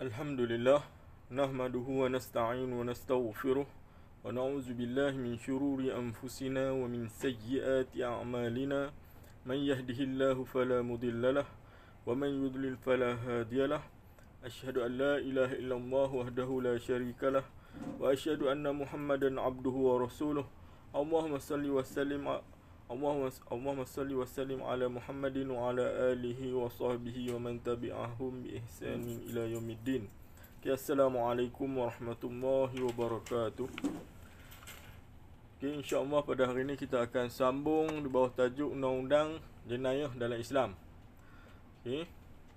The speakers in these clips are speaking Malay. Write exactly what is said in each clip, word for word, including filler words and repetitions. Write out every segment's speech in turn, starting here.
Alhamdulillah, nahmaduhu wa nasta'in wa nastaghfiruh wa na'udzu billahi min syururi anfusina wa min sayyiati a'malina. Man yahdihillahu fala mudhillalah wa man yudlil fala hadiyalah. Asyhadu an la ilaha illallah wahdahu la syarikalah wa asyhadu anna Muhammadan abduhu wa rasuluh. Allahumma salli wa sallim Allahumma Allahumma salli wa sallim ala Muhammadin wa ala alihi wa sahbihi wa man tabi'ahum bi ihsanin ila yaumiddin. Okay, Assalamualaikum warahmatullahi wabarakatuh. Okay, insya-Allah pada hari ini kita akan sambung di bawah tajuk undang-undang jenayah dalam Islam. Okay.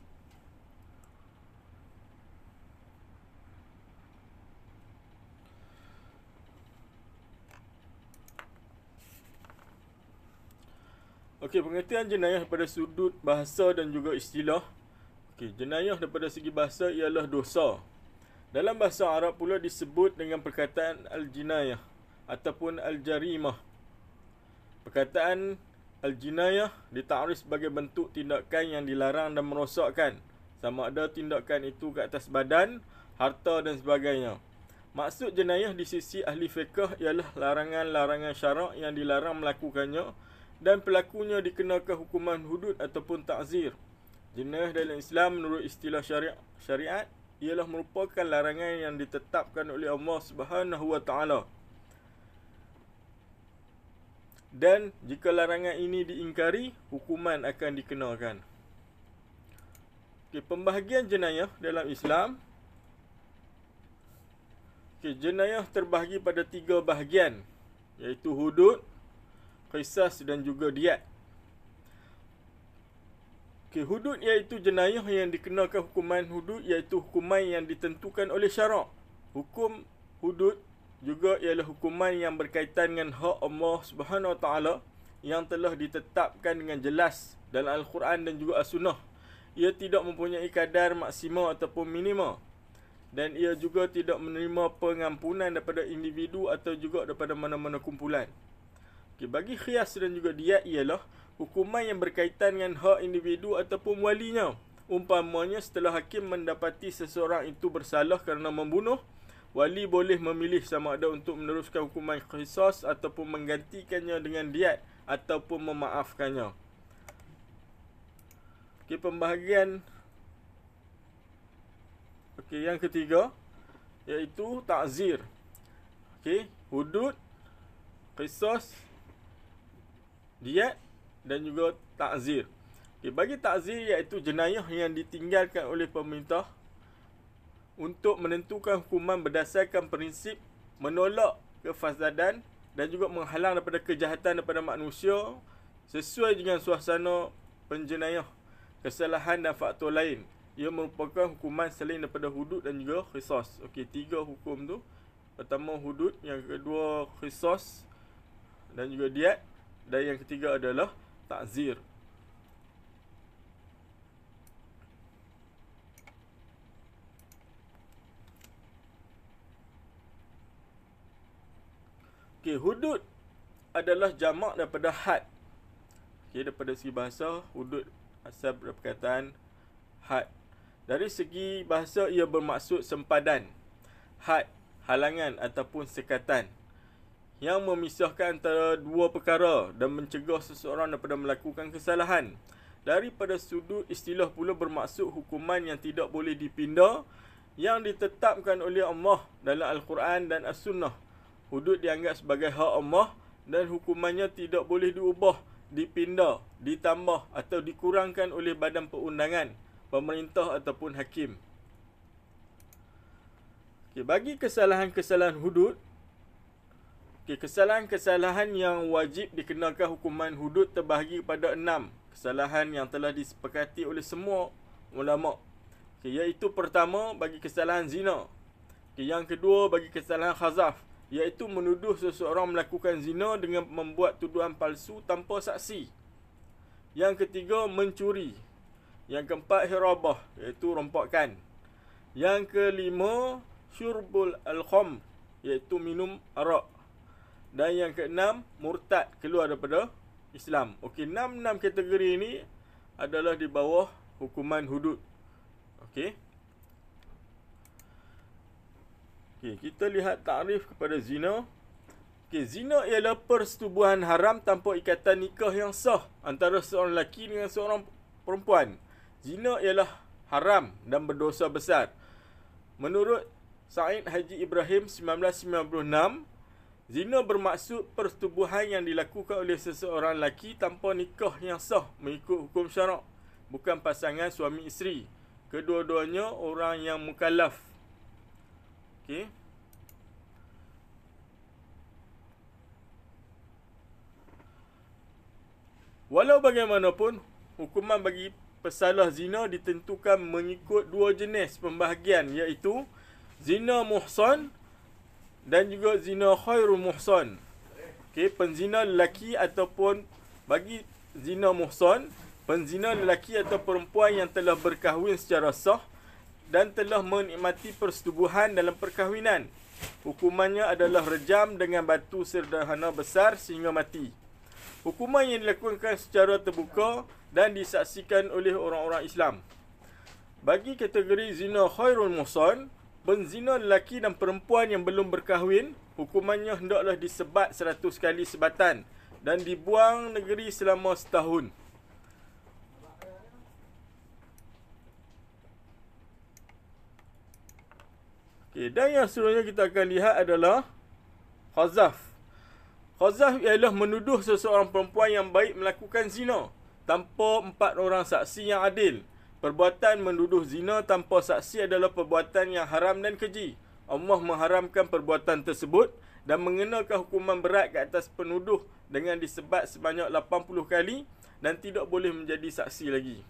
Okey, pengertian jenayah daripada sudut bahasa dan juga istilah. Okey, jenayah daripada segi bahasa ialah dosa. Dalam bahasa Arab pula disebut dengan perkataan al-jinayah ataupun al-jarimah. Perkataan al-jinayah ditakrif sebagai bentuk tindakan yang dilarang dan merosakkan, sama ada tindakan itu ke atas badan, harta dan sebagainya. Maksud jenayah di sisi ahli fiqh ialah larangan-larangan syarak yang dilarang melakukannya dan pelakunya dikenakan hukuman hudud ataupun ta'zir. Jenayah dalam Islam menurut istilah syariat, syariat ialah merupakan larangan yang ditetapkan oleh Allah Subhanahu wa taala. Dan jika larangan ini diingkari, hukuman akan dikenakan. Okey, pembahagian jenayah dalam Islam. Okey, jenayah terbahagi pada tiga bahagian, iaitu hudud, qisas dan juga diat. Okay, hudud iaitu jenayah yang dikenakan hukuman hudud, iaitu hukuman yang ditentukan oleh syarak. Hukum hudud juga ialah hukuman yang berkaitan dengan hak Allah Subhanahu Wa Taala yang telah ditetapkan dengan jelas dalam Al-Quran dan juga As-Sunnah. Ia tidak mempunyai kadar maksimal ataupun minima, dan ia juga tidak menerima pengampunan daripada individu atau juga daripada mana-mana kumpulan. Okay, bagi khiyas dan juga diat ialah hukuman yang berkaitan dengan hak individu ataupun walinya. Umpamanya setelah hakim mendapati seseorang itu bersalah kerana membunuh, wali boleh memilih sama ada untuk meneruskan hukuman qisas ataupun menggantikannya dengan diat ataupun memaafkannya. Okay, pembahagian okay, yang ketiga iaitu ta'zir. Okay, hudud, qisas, diat dan juga ta'zir. Okay, bagi ta'zir iaitu jenayah yang ditinggalkan oleh pemerintah untuk menentukan hukuman berdasarkan prinsip menolak kefasadan dan juga menghalang daripada kejahatan daripada manusia sesuai dengan suasana penjenayah, kesalahan dan faktor lain. Ia merupakan hukuman selain daripada hudud dan juga qisas. Okey, tiga hukum tu. Pertama hudud, yang kedua qisas dan juga diat, dan yang ketiga adalah ta'zir. Okey, hudud adalah jamak daripada had. Okey, daripada segi bahasa, hudud asal daripada perkataan had. Dari segi bahasa ia bermaksud sempadan, had, halangan ataupun sekatan yang memisahkan antara dua perkara dan mencegah seseorang daripada melakukan kesalahan. Daripada sudut istilah pula bermaksud hukuman yang tidak boleh dipindah yang ditetapkan oleh Allah dalam Al-Quran dan As-Sunnah. Hudud dianggap sebagai hak Allah dan hukumannya tidak boleh diubah, dipindah, ditambah atau dikurangkan oleh badan perundangan, pemerintah ataupun hakim. Okay, bagi kesalahan-kesalahan hudud, okay, kesalahan-kesalahan yang wajib dikenakan hukuman hudud terbahagi kepada enam kesalahan yang telah disepakati oleh semua ulama. Okay, iaitu pertama bagi kesalahan zina. Okay, yang kedua bagi kesalahan khazaf, iaitu menuduh seseorang melakukan zina dengan membuat tuduhan palsu tanpa saksi. Yang ketiga mencuri. Yang keempat hirabah, iaitu rompakan. Yang kelima syurbul al-khamr, iaitu minum arak. Dan yang keenam, murtad, keluar daripada Islam. Okey, enam-enam kategori ini adalah di bawah hukuman hudud. Okey. Okey, kita lihat takrif kepada zina. Okey, zina ialah persetubuhan haram tanpa ikatan nikah yang sah antara seorang lelaki dengan seorang perempuan. Zina ialah haram dan berdosa besar. Menurut Said Haji Ibrahim sembilan belas sembilan puluh enam, zina bermaksud persetubuhan yang dilakukan oleh seseorang lelaki tanpa nikah yang sah mengikut hukum syarak, bukan pasangan suami isteri. Kedua-duanya orang yang mukallaf. Okey. Walau bagaimanapun, hukuman bagi pesalah zina ditentukan mengikut dua jenis pembahagian, iaitu zina muhsan dan juga zina khairul muhsan. Okey, penzina lelaki ataupun bagi zina muhsan, penzina lelaki atau perempuan yang telah berkahwin secara sah dan telah menikmati persetubuhan dalam perkahwinan. Hukumannya adalah rejam dengan batu sederhana besar sehingga mati. Hukuman yang dilakukan secara terbuka dan disaksikan oleh orang-orang Islam. Bagi kategori zina khairul muhsan, penzina lelaki dan perempuan yang belum berkahwin, hukumannya hendaklah disebat seratus kali sebatan dan dibuang negeri selama setahun. Okay, dan yang seterusnya kita akan lihat adalah khazaf. Khazaf ialah menuduh seseorang perempuan yang baik melakukan zina tanpa empat orang saksi yang adil. Perbuatan menuduh zina tanpa saksi adalah perbuatan yang haram dan keji. Allah mengharamkan perbuatan tersebut dan mengenakan hukuman berat ke atas penuduh dengan disebat sebanyak lapan puluh kali dan tidak boleh menjadi saksi lagi.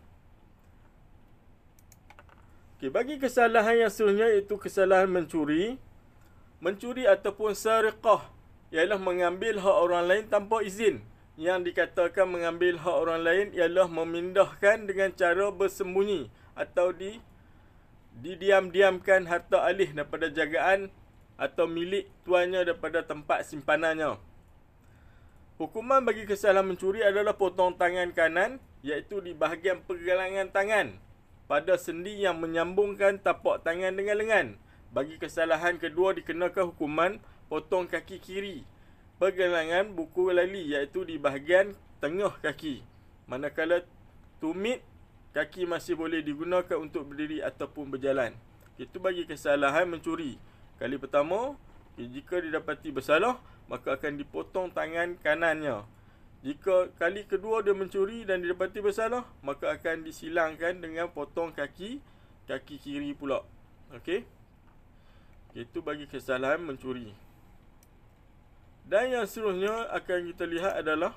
Okay, bagi kesalahan yang seterusnya iaitu kesalahan mencuri. Mencuri ataupun sariqah ialah mengambil hak orang lain tanpa izin. Yang dikatakan mengambil hak orang lain ialah memindahkan dengan cara bersembunyi atau di didiam-diamkan harta alih daripada jagaan atau milik tuannya daripada tempat simpanannya. Hukuman bagi kesalahan mencuri adalah potong tangan kanan, iaitu di bahagian pergelangan tangan pada sendi yang menyambungkan tapak tangan dengan lengan. Bagi kesalahan kedua dikenakan hukuman potong kaki kiri pergelangan buku lali, iaitu di bahagian tengah kaki. Manakala tumit, kaki masih boleh digunakan untuk berdiri ataupun berjalan. Itu bagi kesalahan mencuri. Kali pertama, jika didapati bersalah, maka akan dipotong tangan kanannya. Jika kali kedua dia mencuri dan didapati bersalah, maka akan disilangkan dengan potong kaki kaki kiri pula. Okey. Itu bagi kesalahan mencuri. Dan yang seterusnya akan kita lihat adalah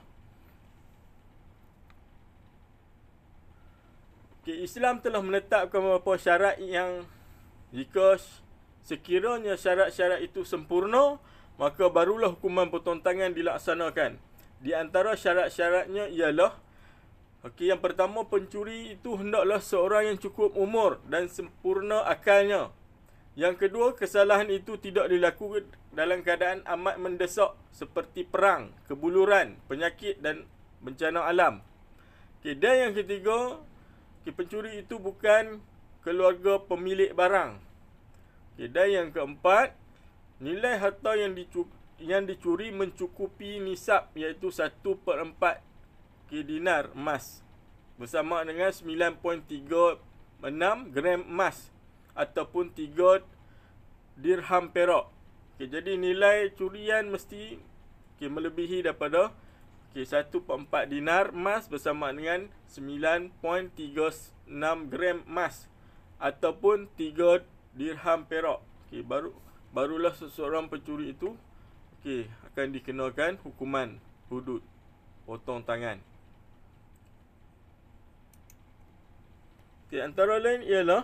okay, Islam telah menetapkan beberapa syarat yang jika sekiranya syarat-syarat itu sempurna, maka barulah hukuman potong tangan dilaksanakan. Di antara syarat-syaratnya ialah okay, yang pertama, pencuri itu hendaklah seorang yang cukup umur dan sempurna akalnya. Yang kedua, kesalahan itu tidak dilakukan dalam keadaan amat mendesak seperti perang, kebuluran, penyakit dan bencana alam. Okay, dan yang ketiga, okay, pencuri itu bukan keluarga pemilik barang. Okay, dan yang keempat, nilai harta yang dicuri, yang dicuri mencukupi nisab, iaitu satu per empat okay, dinar emas, bersama dengan sembilan perpuluhan tiga enam gram emas ataupun tiga dirham perak. Okay, jadi nilai curian mesti okay, melebihi daripada okay, satu per empat dinar emas bersama dengan sembilan perpuluhan tiga enam gram emas ataupun tiga dirham perak. Okay, baru barulah seseorang pencuri itu okay, akan dikenakan hukuman hudud, potong tangan. Okay, antara lain ialah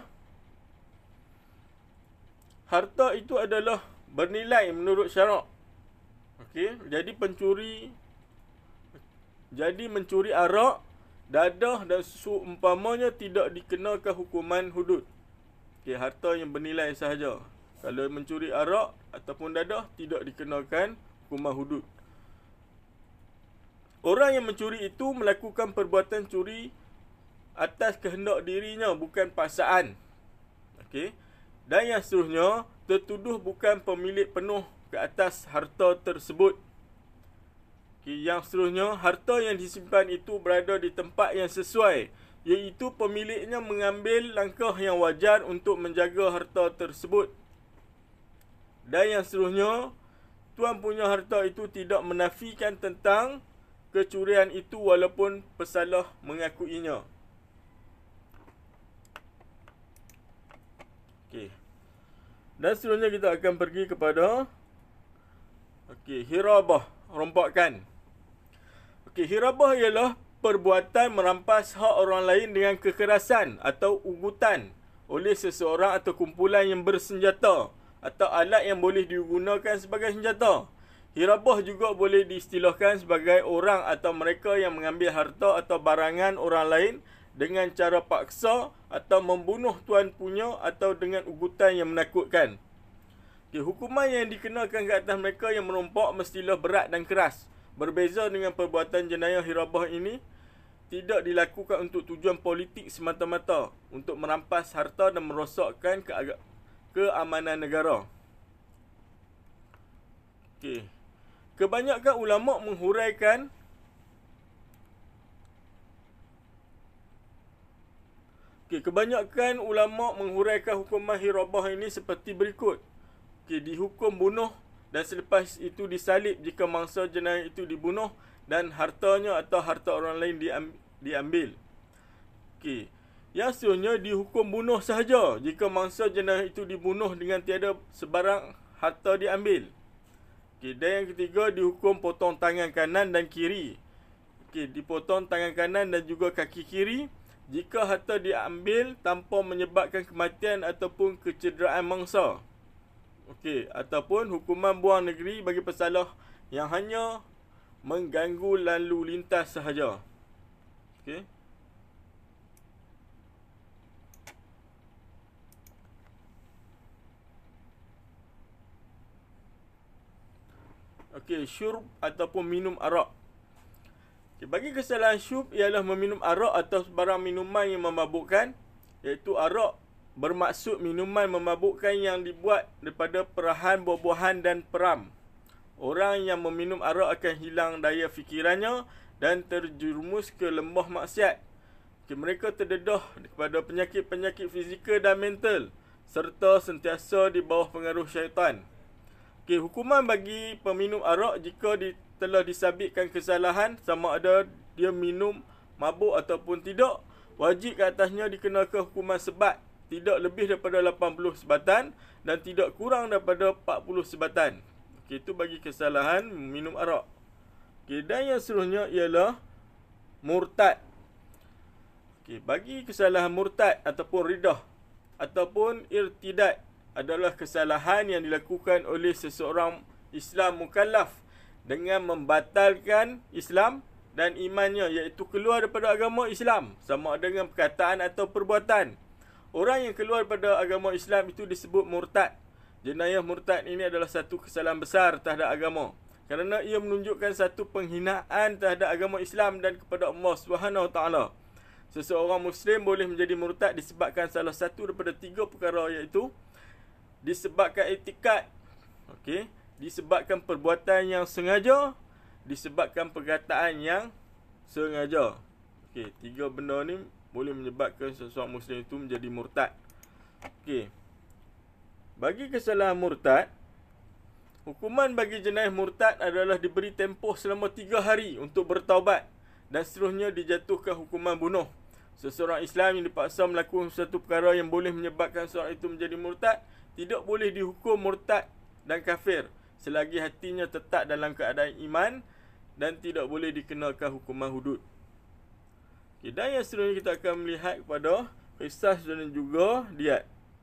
harta itu adalah bernilai menurut syarak. Okey, jadi pencuri jadi mencuri arak, dadah dan susu umpamanya tidak dikenakan hukuman hudud. Okey, harta yang bernilai sahaja. Kalau mencuri arak ataupun dadah tidak dikenakan hukuman hudud. Orang yang mencuri itu melakukan perbuatan curi atas kehendak dirinya, bukan paksaan. Okey. Dan yang seterusnya, tertuduh bukan pemilik penuh ke atas harta tersebut. Okay, yang seterusnya, harta yang disimpan itu berada di tempat yang sesuai, iaitu pemiliknya mengambil langkah yang wajar untuk menjaga harta tersebut. Dan yang seterusnya, tuan punya harta itu tidak menafikan tentang kecurian itu walaupun pesalah mengakuinya. Okey. Dan seterusnya kita akan pergi kepada okey, hirabah, rompakan. Okey, hirabah ialah perbuatan merampas hak orang lain dengan kekerasan atau ugutan oleh seseorang atau kumpulan yang bersenjata atau alat yang boleh digunakan sebagai senjata. Hirabah juga boleh diistilahkan sebagai orang atau mereka yang mengambil harta atau barangan orang lain dengan cara paksa atau membunuh tuan punya atau dengan ugutan yang menakutkan. Okay, hukuman yang dikenakan ke atas mereka yang merompak mestilah berat dan keras. Berbeza dengan perbuatan jenayah hirabah ini, tidak dilakukan untuk tujuan politik semata-mata, untuk merampas harta dan merosakkan ke- keamanan negara. Okay. Kebanyakan ulama' menghuraikan Okay, kebanyakan ulama' menghuraikan hukuman hirabah ini seperti berikut. Okay, dihukum bunuh dan selepas itu disalib jika mangsa jenayah itu dibunuh dan hartanya atau harta orang lain diambil. Okay. Yang seterusnya dihukum bunuh sahaja jika mangsa jenayah itu dibunuh dengan tiada sebarang harta diambil. Okay. Dan yang ketiga dihukum potong tangan kanan dan kiri. Okay. Dipotong tangan kanan dan juga kaki kiri jika harta diambil tanpa menyebabkan kematian ataupun kecederaan mangsa. Okey, ataupun hukuman buang negeri bagi pesalah yang hanya mengganggu lalu lintas sahaja. Okey. Okey, syurb ataupun minum arak. Okay, bagi kesalahan syub ialah meminum arak atau sebarang minuman yang memabukkan, iaitu arak bermaksud minuman memabukkan yang dibuat daripada perahan buah-buahan dan peram. Orang yang meminum arak akan hilang daya fikirannya dan terjerumus ke lembah maksiat. Okay, mereka terdedah kepada penyakit-penyakit fizikal dan mental serta sentiasa di bawah pengaruh syaitan. Okay, hukuman bagi peminum arak jika di telah disabitkan kesalahan sama ada dia minum mabuk ataupun tidak, wajib ke atasnya dikenakan hukuman sebat tidak lebih daripada lapan puluh sebatan dan tidak kurang daripada empat puluh sebatan. Okey, itu bagi kesalahan minum arak. Okey, dan yang seterusnya ialah murtad. Okey, bagi kesalahan murtad ataupun ridah ataupun irtidad adalah kesalahan yang dilakukan oleh seseorang Islam mukallaf dengan membatalkan Islam dan imannya, iaitu keluar daripada agama Islam sama ada dengan perkataan atau perbuatan. Orang yang keluar daripada agama Islam itu disebut murtad. Jenayah murtad ini adalah satu kesalahan besar terhadap agama kerana ia menunjukkan satu penghinaan terhadap agama Islam dan kepada Allah Subhanahu Wa Taala. Seseorang Muslim boleh menjadi murtad disebabkan salah satu daripada tiga perkara, iaitu disebabkan iktikad, okey, disebabkan perbuatan yang sengaja, disebabkan perkataan yang sengaja. Okey, tiga benda ni boleh menyebabkan seseorang Muslim itu menjadi murtad. Okey. Bagi kesalahan murtad, hukuman bagi jenayah murtad adalah diberi tempoh selama tiga hari untuk bertaubat dan seterusnya dijatuhkan hukuman bunuh. Seseorang Islam yang dipaksa melakukan satu perkara yang boleh menyebabkan seorang itu menjadi murtad tidak boleh dihukum murtad dan kafir selagi hatinya tetap dalam keadaan iman dan tidak boleh dikenakan hukuman hudud. Okay, dan yang seterusnya kita akan melihat kepada qisas dan juga diat.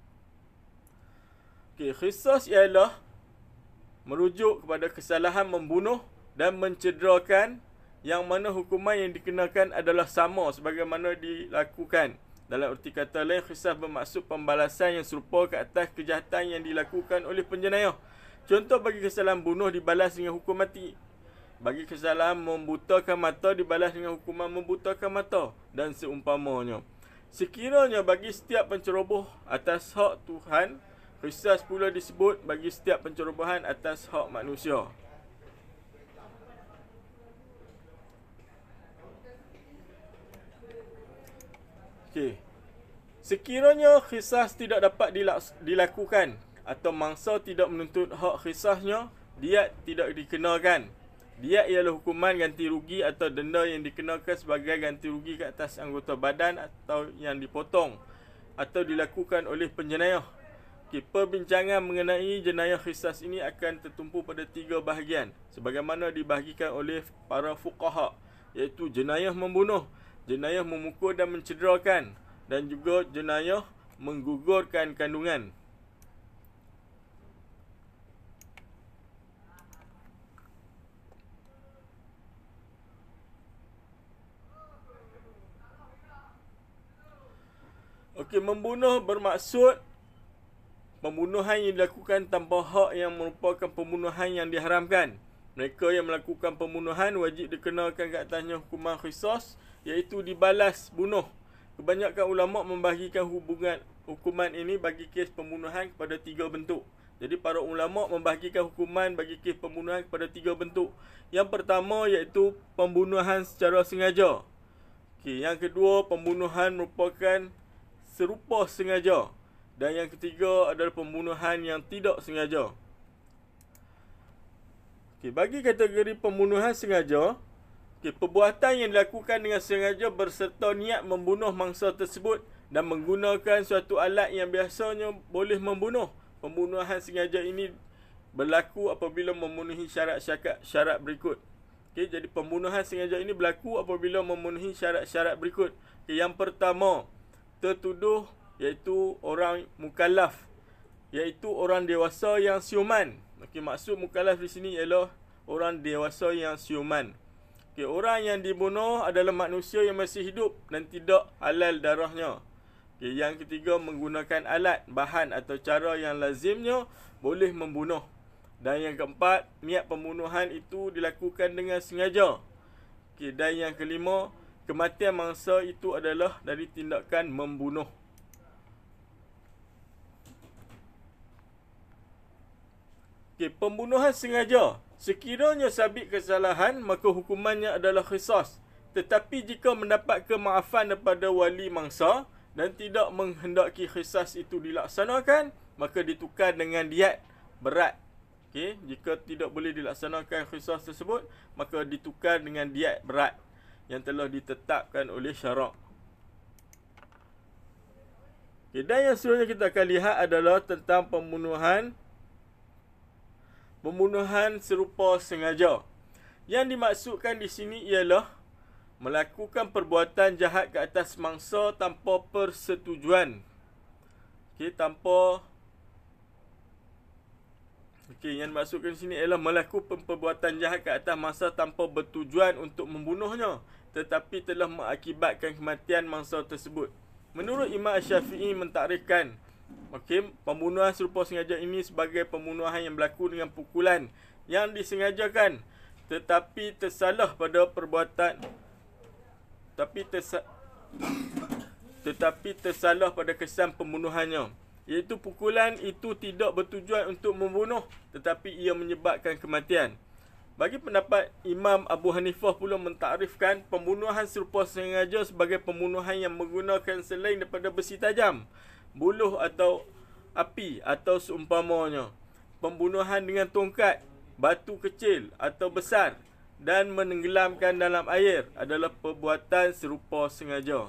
Okay, qisas ialah merujuk kepada kesalahan membunuh dan mencederakan yang mana hukuman yang dikenakan adalah sama sebagaimana dilakukan. Dalam erti kata lain, qisas bermaksud pembalasan yang serupa ke atas kejahatan yang dilakukan oleh penjenayah. Contoh bagi kesalahan bunuh dibalas dengan hukum mati. Bagi kesalahan membutakan mata dibalas dengan hukuman membutakan mata dan seumpamanya. Sekiranya bagi setiap penceroboh atas hak Tuhan Qisas pula disebut bagi setiap pencerobohan atas hak manusia. Okey. Sekiranya qisas tidak dapat dilakukan atau mangsa tidak menuntut hak qisasnya, diat tidak dikenakan. Diat ialah hukuman ganti rugi atau denda yang dikenakan sebagai ganti rugi ke atas anggota badan atau yang dipotong atau dilakukan oleh penjenayah. Okay, perbincangan mengenai jenayah qisas ini akan tertumpu pada tiga bahagian sebagaimana dibahagikan oleh para fuqaha, iaitu jenayah membunuh, jenayah memukul dan mencederakan, dan juga jenayah menggugurkan kandungan. Okey, membunuh bermaksud pembunuhan yang dilakukan tanpa hak yang merupakan pembunuhan yang diharamkan. Mereka yang melakukan pembunuhan wajib dikenakan ke atasnya hukuman qisas, iaitu dibalas bunuh. Kebanyakan ulama membahagikan hubungan hukuman ini bagi kes pembunuhan kepada tiga bentuk. Jadi para ulama membahagikan hukuman bagi kes pembunuhan kepada tiga bentuk. Yang pertama iaitu pembunuhan secara sengaja. Okey, yang kedua pembunuhan merupakan serupa sengaja, dan yang ketiga adalah pembunuhan yang tidak sengaja. Okey, bagi kategori pembunuhan sengaja, okey, perbuatan yang dilakukan dengan sengaja berserta niat membunuh mangsa tersebut dan menggunakan suatu alat yang biasanya boleh membunuh. Pembunuhan sengaja ini berlaku apabila memenuhi syarat-syarat syarat berikut. Okey, jadi pembunuhan sengaja ini berlaku apabila memenuhi syarat-syarat berikut. Okey, yang pertama, tertuduh iaitu orang mukallaf, iaitu orang dewasa yang siuman. Okey, maksud mukallaf di sini ialah orang dewasa yang siuman. Okey, orang yang dibunuh adalah manusia yang masih hidup dan tidak halal darahnya. Okey, yang ketiga menggunakan alat, bahan atau cara yang lazimnya boleh membunuh. Dan yang keempat, niat pembunuhan itu dilakukan dengan sengaja. Okey, dan yang kelima, kematian mangsa itu adalah dari tindakan membunuh. Okey, pembunuhan sengaja. Sekiranya sabit kesalahan, maka hukumannya adalah qisas. Tetapi jika mendapat kemaafan daripada wali mangsa dan tidak menghendaki qisas itu dilaksanakan, maka ditukar dengan diat berat. Okey, jika tidak boleh dilaksanakan qisas tersebut, maka ditukar dengan diat berat yang telah ditetapkan oleh syarak. Okay, dan yang seterusnya kita akan lihat adalah tentang pembunuhan pembunuhan serupa sengaja. Yang dimaksudkan di sini ialah melakukan perbuatan jahat ke atas mangsa tanpa persetujuan. Okey, tanpa Okey, yang dimaksudkan di sini ialah melakukan perbuatan jahat ke atas mangsa tanpa bertujuan untuk membunuhnya, tetapi telah mengakibatkan kematian mangsa tersebut. Menurut Imam Syafi'i mentakrifkan, okey, pembunuhan serupa sengaja ini sebagai pembunuhan yang berlaku dengan pukulan yang disengajakan, tetapi tersalah pada perbuatan tapi tersa, tetapi tersalah pada kesan pembunuhannya, iaitu pukulan itu tidak bertujuan untuk membunuh, tetapi ia menyebabkan kematian. Bagi pendapat Imam Abu Hanifah pula mentakrifkan pembunuhan serupa sengaja sebagai pembunuhan yang menggunakan selain daripada besi tajam, buluh atau api atau seumpamanya. Pembunuhan dengan tongkat, batu kecil atau besar dan menenggelamkan dalam air adalah perbuatan serupa sengaja.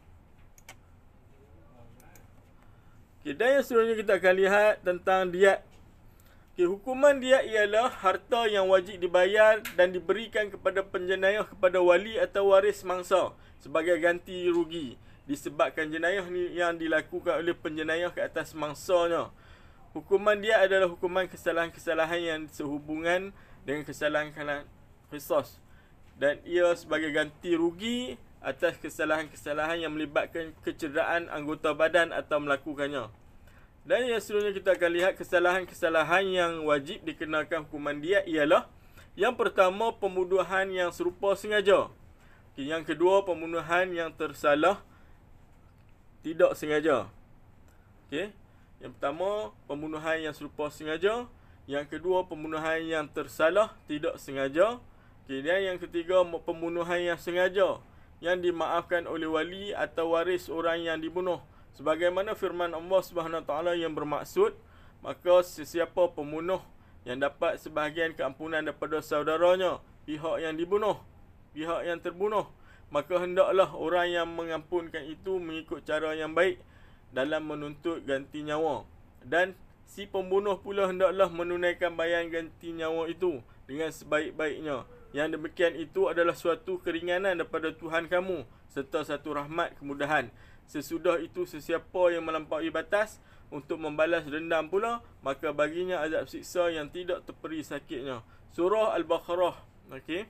Okay, dan yang seterusnya kita akan lihat tentang diat. Okay, hukuman diat ialah harta yang wajib dibayar dan diberikan kepada penjenayah kepada wali atau waris mangsa sebagai ganti rugi disebabkan jenayah yang dilakukan oleh penjenayah ke atas mangsanya. Hukuman diat adalah hukuman kesalahan-kesalahan yang sehubungan dengan kesalahan-kesalahan qisas, dan ia sebagai ganti rugi atas kesalahan-kesalahan yang melibatkan kecederaan anggota badan atau melakukannya. Dan yang seterusnya kita akan lihat kesalahan-kesalahan yang wajib dikenakan hukuman diat ialah yang pertama, pembunuhan yang serupa sengaja. Okay, yang kedua, pembunuhan yang tersalah tidak sengaja. Okay. Yang pertama, pembunuhan yang serupa sengaja. Yang kedua, pembunuhan yang tersalah, tidak sengaja. Kemudian yang ketiga, pembunuhan yang sengaja, yang dimaafkan oleh wali atau waris orang yang dibunuh. Sebagaimana firman Allah Subhanahu Wa Taala yang bermaksud, maka sesiapa pembunuh yang dapat sebahagian keampunan daripada saudaranya, pihak yang dibunuh, pihak yang terbunuh, maka hendaklah orang yang mengampunkan itu mengikut cara yang baik dalam menuntut ganti nyawa. Dan si pembunuh pula hendaklah menunaikan bayaran ganti nyawa itu dengan sebaik-baiknya. Yang demikian itu adalah suatu keringanan daripada Tuhan kamu serta satu rahmat kemudahan. Sesudah itu sesiapa yang melampaui batas untuk membalas dendam pula, maka baginya azab siksa yang tidak terperi sakitnya. Surah Al-Baqarah. Okey.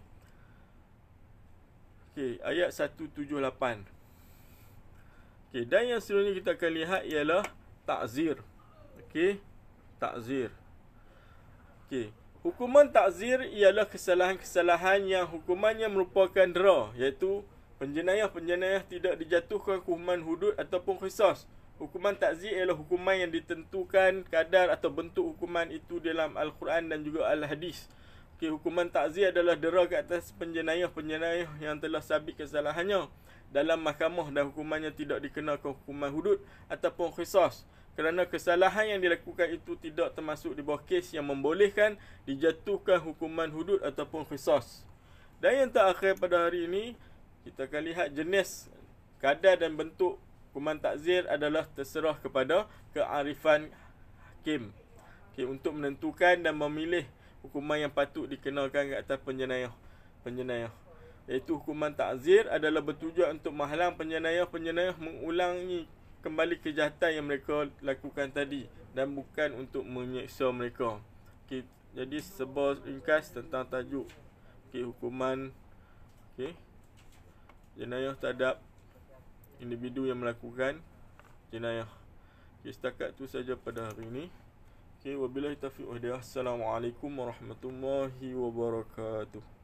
Okey, ayat seratus tujuh puluh lapan. Okey, dan yang selanjutnya kita akan lihat ialah ta'zir. Okey, ta'zir. Okey, hukuman ta'zir ialah kesalahan-kesalahan yang hukumannya merupakan dera, iaitu penjenayah-penjenayah tidak dijatuhkan hukuman hudud ataupun qisas. Hukuman ta'zir ialah hukuman yang ditentukan kadar atau bentuk hukuman itu dalam Al-Quran dan juga Al-Hadis. Okay, hukuman ta'zir adalah dera ke atas penjenayah-penjenayah yang telah sabit kesalahannya dalam mahkamah dan hukumannya tidak dikenakan hukuman hudud ataupun qisas. Kerana kesalahan yang dilakukan itu tidak termasuk di bawah kes yang membolehkan dijatuhkan hukuman hudud ataupun qisas. Dan yang terakhir pada hari ini, kita akan lihat jenis, kadar dan bentuk hukuman ta'zir adalah terserah kepada kearifan hakim. Okay, untuk menentukan dan memilih hukuman yang patut dikenakan ke atas penjenayah. Penjenayah. Iaitu hukuman ta'zir adalah bertujuan untuk menghalang penjenayah-penjenayah mengulangi kembali kejahatan yang mereka lakukan tadi dan bukan untuk menyeksa mereka. Okay, jadi sebuah ringkas tentang tajuk okay, hukuman okay, jenayah terhadap individu yang melakukan jenayah. Okay, setakat tu saja pada hari ini. Okay, wabillahi taufiq wal hidayah. Assalamualaikum warahmatullahi wabarakatuh.